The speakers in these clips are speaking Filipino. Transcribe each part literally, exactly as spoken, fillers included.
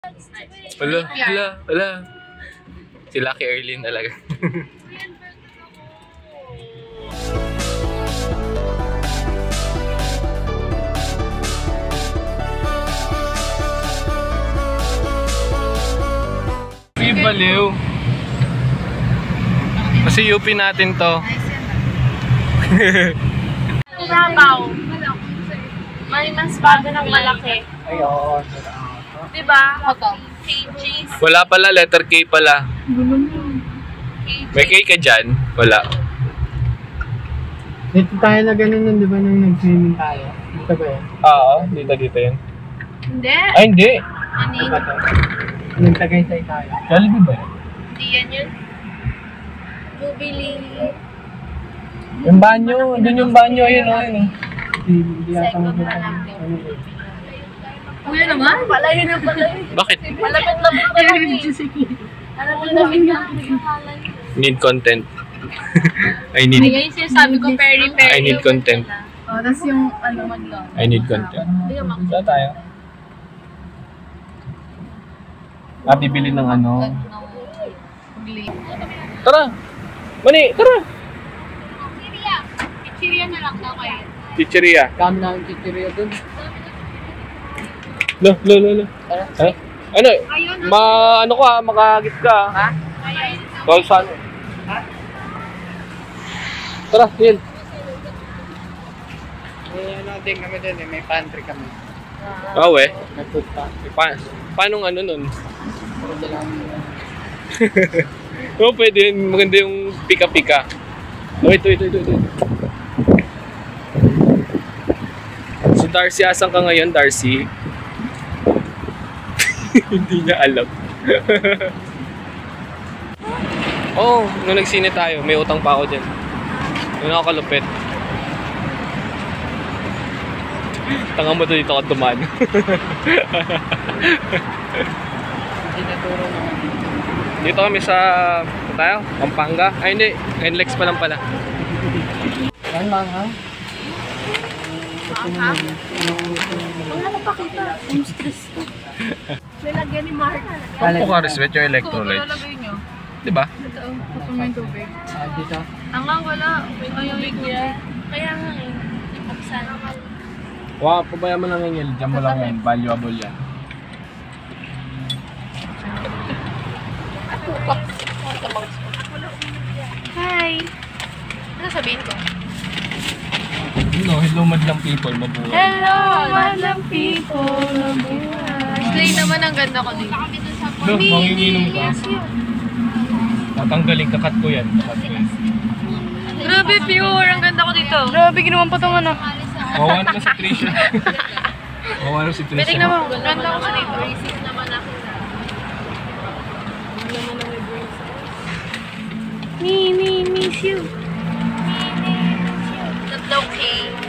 Wala, wala, wala. Si Lucky Erlyn talaga. Si Baliw. Kasi U P natin to. Rabaw. May mas bago ng malaki. Ay, oo. Diba? K Gs. Wala pala, letter K pala. May K ka dyan? Wala. Dito tayo na ganun nun, di ba, nung nag-swimming tayo? Dito ba yan? Oo, dito dito yun. Hindi. Ay, hindi. Ano Ano yun? ba ito? Nung Tagaytay tayo. Jollibee ba yun? Hindi yan yun. Bubili. Yung banyo, dun yung banyo, ayun o, ayun o. Hindi, hindi ata Second mo na lang. ano yun. Kuya naman? Palayo na palayo. Bakit? Malapit-lapit na lang eh. Malapit-lapit na lang. Need content. I need, Ayun yung sinasabi ko, peri-peri. I need content. Oh, tapos yung ano man lang. I need content. Saan tayo? Ah, bibili ng ano. Tara! Mani, tara! Chichiria. Chichiria na lang daw kayo. Chicheria. Kami na ang chichirya dun. Lo, lo, lo, lo. Ha? Ano? Ayun. Ma, ano ko ah, makagit ka. Ha? Ayun. Call sa ano? Tara, Neil. Eh, ano din kami dun eh, may pantry kami. Ah, we. May food pa. Pa paano ano nun? Pwede lang. Oo, pwede yun. Maganda yung pika-pika. Oh, ito, ito, ito, ito. Si Darcy, asan ka ngayon, Darcy? Hindi niya alam. Oo, oh, nung nagsine tayo, may utang pa ako dyan. Yung nakakalupit. Tanga mo to dito ka tuman. Hindi naturo naman. Dito kami sa, saan tayo? Pampanga? Ay hindi, N L E X pa lang pala. Yan lang ha? Wala na pakita. Ang stress ko. May lagyan ni Mark. Ang Pocari Sweat yung electrolytes. Lalagay niyo. Diba? Ito, kapag may tubig. Ah, dito. Hanggang wala. May tubig niya. Kaya nga eh. Ipagsan. Wow, pabayaan mo lang yung Diyan mo lang yan. Valuable yan. Hi! Ano sabihin ko? No, hello madlang people, mabuhay. Hello, madlang people. Slay naman ang ganda ko dito. No, manginginom ka. Tatanggalin, kakat ko yan. Kakat ko yan. Grabe, pure. Ang ganda ko dito. Grabe, ginawan pa itong ano. Wawa naman si Trisha. Wawa naman si Trisha. Tingnan mo, ganda ko sa dito. Racist naman ako na. Me, me, miss you. Me, me, miss you. Tatlong K.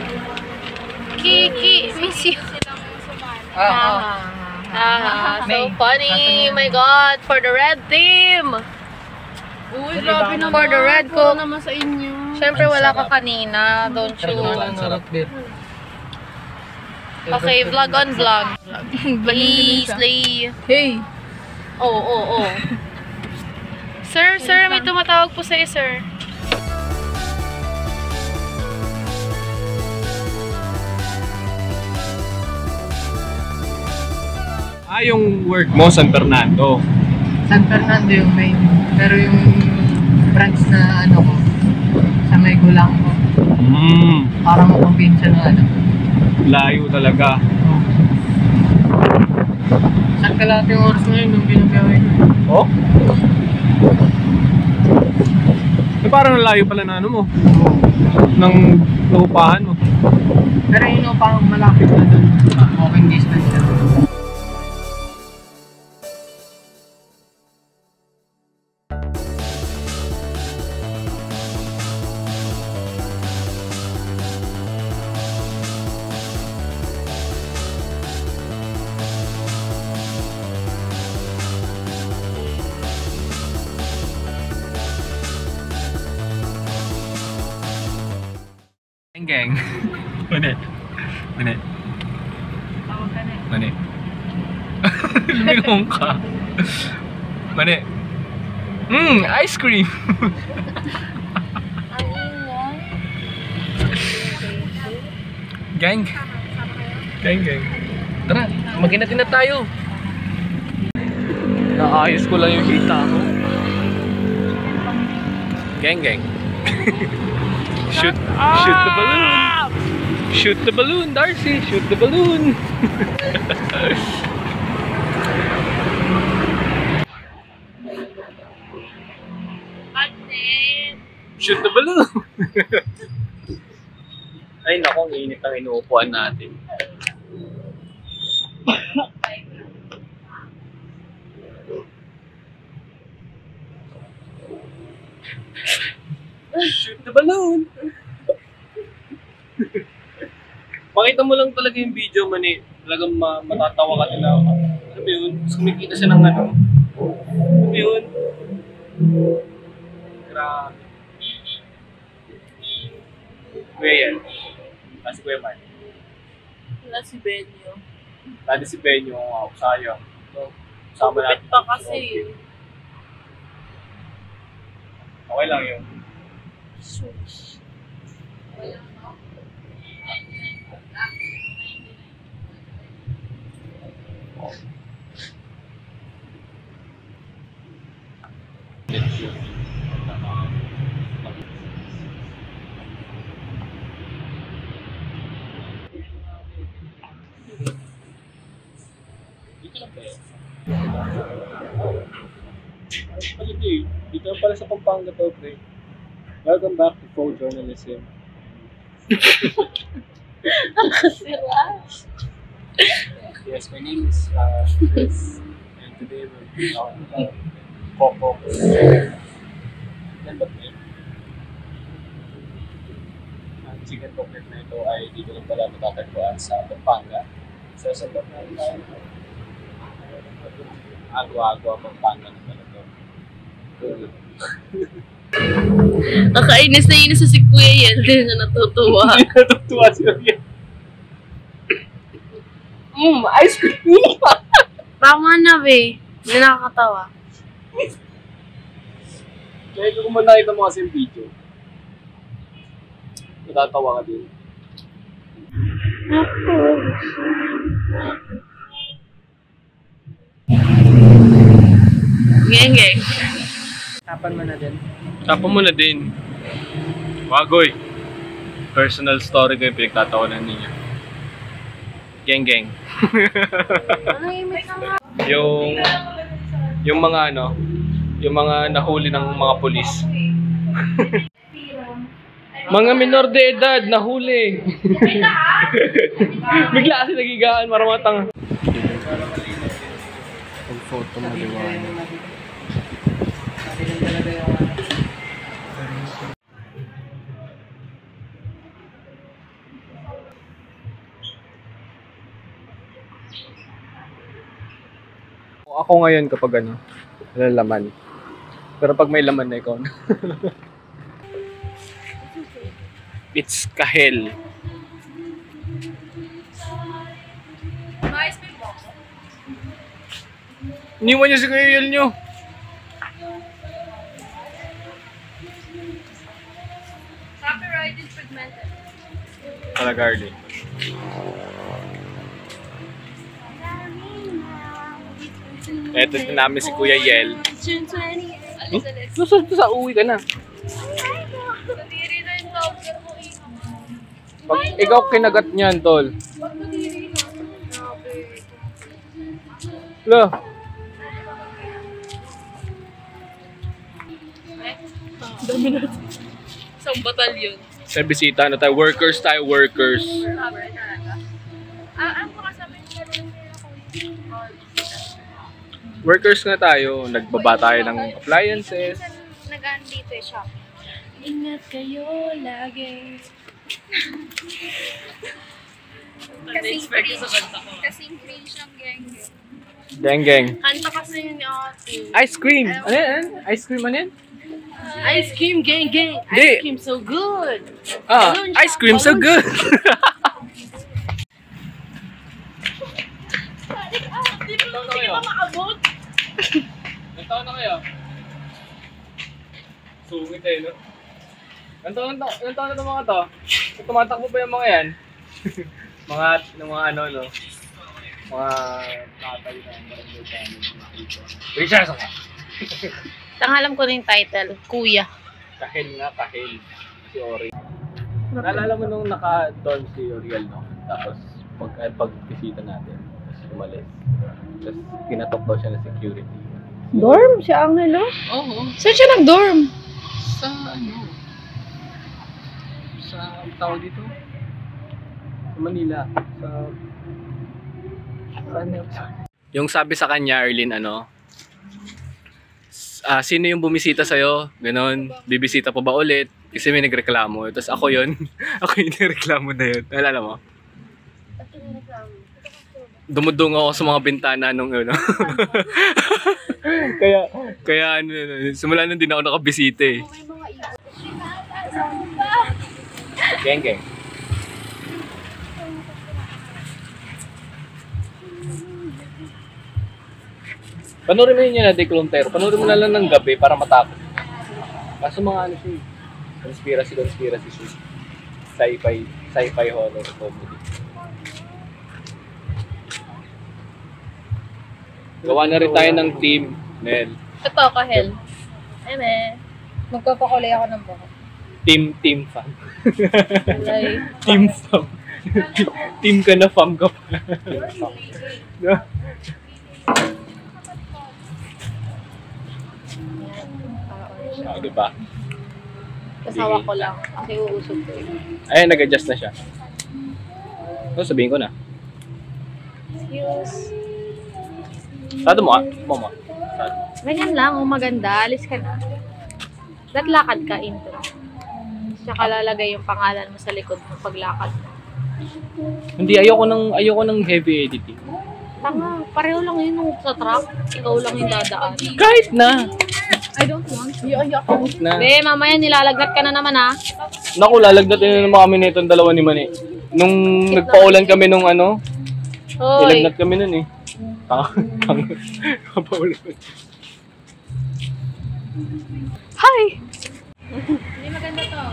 Kiki, miss you. Ah, Ah, so funny. My God, for the red team. Uy, grabe naman. For the red ko. naman sa inyo. Siyempre wala ka kanina. Don't you? ang sarap bit. Okay, vlog on vlog. Please, Slay. Hey! Oo, oo, oo. Sir, sir, may tumatawag po sa'yo, sir. Ah, yung work mo, San Fernando. San Fernando yung main. Pero yung branch na ano ko, sa may gulang ko. Hmm, Parang probinsya na ano. layo talaga. Saan ka lahat yung oras ngayon nung binabiyawin? Oh? Eh, parang layo pala na ano mo. Ng naupahan mo. Pero yun yung parang malapit na doon. Walking distance na. Gang gang. Manit. Manit. Manit. Lumingon ka. Mani. Mmm, ice cream. Gang. Gang, gang. Tara, maginatin na tayo. Naayos ko lang yung hita ko. Gang, gang. Shoot, shoot the balloon. Shoot the balloon, Darcy. Shoot the balloon. Shoot the balloon. Ay nako, ang init ang inuupuan natin. Shoot the balloon. Makita mo lang talaga yung video man eh. Talagang ma matatawa ka nila. Ano ba yun? Kumikita siya ng ano. Ano ba yun? Grabe. Kuya yan. Ah, si Kuya Man. Wala si Benyo. Tadi si Benyo. Wow, sayang. So, sama Kupit natin. pa kasi. Okay lang yun. Dito pala sa Pampanga to, pre. Welcome back to photojournalism. Yes, my name is uh, Chris, and today we'll be talking about Popo. Yan ba ito? Ang chicken pocket na ito ay dito lang pala matatagpuan sa Pampanga. Sa sabat na tayo. Agwa-agwa Pampanga na pala ito. Nakainis na inis sa si Kuya yan. Hindi na natutuwa. Hindi natutuwa siya yan. Mmm, ice cream! Tama na, be. Hindi nakakatawa. Kaya kung man nakita mo kasi yung video, natatawa ka din. Geng, geng. Tapan mo na din. Tapo mo na din. Wagoy. Personal story ko yung pinagtatawanan ninyo. Geng, geng. yung yung mga ano, yung mga nahuli ng mga pulis. Mga minor de edad nahuli. Bigla kasi nagigaan, maramatang. Pag photo mo liwanag. Ako ngayon kapag ano, wala laman. Pero pag may laman na ikaw na. It's kahel. Iniwan niyo si Kuya Yel niyo. Copyright is fragmented. Talaga, Arlene. Eto din namin si Kuya Yel. Hmm? Susunod sa uwi ka na. Kadiri na yung tawag mo eh. Pag ikaw kinagat niyan, tol. Ba't kadiri na? Lo. Dami natin. Isang batalyon. Sa bisita na tayo. Workers tayo, workers. Ah, ano ka sabi niya rin Workers nga tayo. Nagbaba tayo ng appliances. Nag-ano dito eh, shop. Ingat kayo lagi. Kasing cringe. Kasing cringe ng gang. Geng, geng. Kanta kasi yun ni ate. Ice cream. Ano yan? Ice cream ano yan? Ice cream, gang, gang. Di. Ice cream so good. Ah, Balloon ice siya, cream so balloon good. Di ba, di ba taon na kayo? Sungit eh, no? Ilang taon na, ilang taon na ito mga to? Tumatakbo ba yung mga yan? mga, ng mga ano, no? Mga tatay na barangay kami. Richard, saka? Tanghalam ko na yung title, Kuya. Kahil nga, kahil. Si Ori. Naalala mo nung naka-dorm si Oriel, no? Tapos, pag, eh, pag-visita natin, tapos umalis. Tapos, kinatok daw siya ng security. Dorm? Si Angelo? Oo. Saan siya nag-dorm? Sa ano? Sa tawag dito? Sa Manila. Sa... Saan yun? Yung sabi sa kanya, Arlene, ano? Ah, sino yung bumisita sa'yo? Ganon. Bibisita pa ba ulit? Kasi may nagreklamo. Tapos ako yun. Ako yung nagreklamo na yun. Naalala mo? Dumudong ako sa mga bintana nung ano. kaya, kaya ano, simula nun din ako nakabisita eh. Geng, geng. Panoorin mo yun yan na De Clontero. Panoorin mo na lang ng gabi para matakot. Kaso mga ano siya, conspiracy, conspiracy siya. Sci-fi, sci-fi horror comedy. Gawa na rin tayo ng team, Nel. Ito, Kahel. Eme. Magpapakulay ako ng buhok. Team, team fam. Kulay. Team fam. Team ka na, fam ka pa. No? Ah, diba? Kasawa ko lang. Kasi uusog ko. Ayan, nag-adjust na siya. So, sabihin ko na. Excuse. Sado mo ah. Mo mo. Sado. Ganyan lang, oh, maganda. Alis ka na. That lakad ka, intro. Tsaka lalagay yung pangalan mo sa likod ng paglakad mo. Hindi, ayoko ng, ayoko ng heavy editing. Tama, pareho lang yun nung sa truck. Ikaw lang yung dadaan. Kahit na. I don't want. Iyak ako. Kahit na. Be, mamaya nilalagnat ka na naman ha. Naku, lalagnatin na naman kami nitong dalawa ni Mani. Nung nagpaulan kami nung ano, Hoy. nilagnat kami nun eh. Tanga, tanga. Kapaulan. Hi! Hindi maganda to.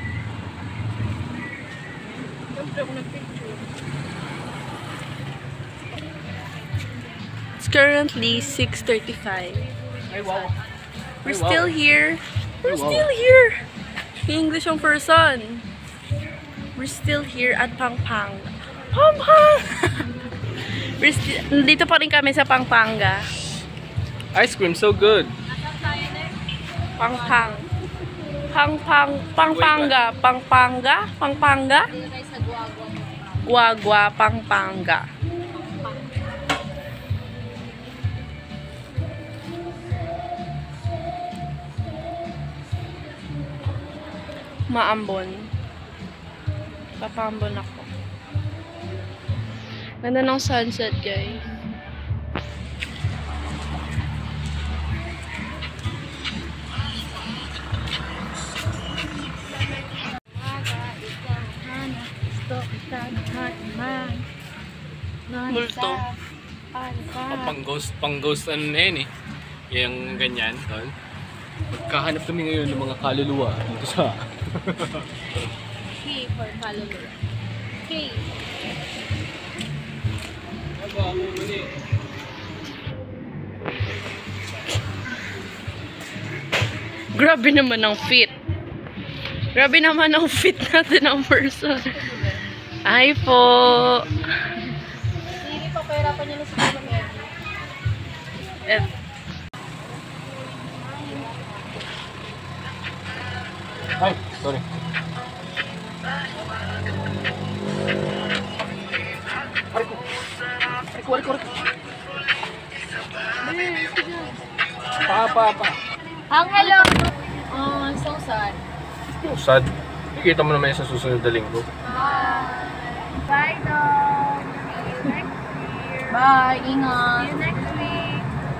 It's currently six thirty-five. Ay, wow. We're Ay, wow. still here. We're Ay, wow. still here. English ang person. We're still here at Pampanga. Pampanga! We're still, dito pa rin kami sa Pampanga. Ice cream, so good. Pangpang. Pangpang. Pampanga. Pampanga. Pampanga. Guagua. Pampanga. Maambon. Papambon ako. Ganda ng sunset, guys. Multo. Pang ghost, pang ghost ano na yun eh. Yung ganyan, tol. Magkahanap kami ngayon ng mga kaluluwa dito sa... K for kaluluwa. K. Grabe naman ang fit. Grabe naman ang fit natin ang person. Ay po. Hindi pa pahirapan niyo na sa kanya. Eh, Ay, sorry. Ariko, ariko, ariko. Pa, pa, pa. Ang hello! Oh, I'm so sad. Oh, sad. Ikita mo naman yun sa susunod na linggo. Bye, dog. See you next year. Bye, ingat. See you next week.